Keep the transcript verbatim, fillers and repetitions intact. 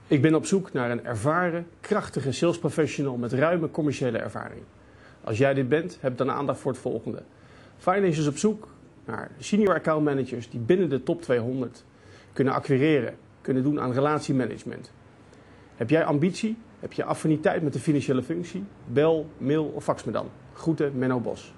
Ik ben op zoek naar een ervaren, krachtige sales professional met ruime commerciële ervaring. Als jij dit bent, heb dan aandacht voor het volgende. Finance is op zoek naar senior account managers die binnen de top tweehonderd kunnen acquireren, kunnen doen aan relatiemanagement. Heb jij ambitie? Heb je affiniteit met de financiële functie? Bel, mail of fax me dan. Groeten, Menno Bos.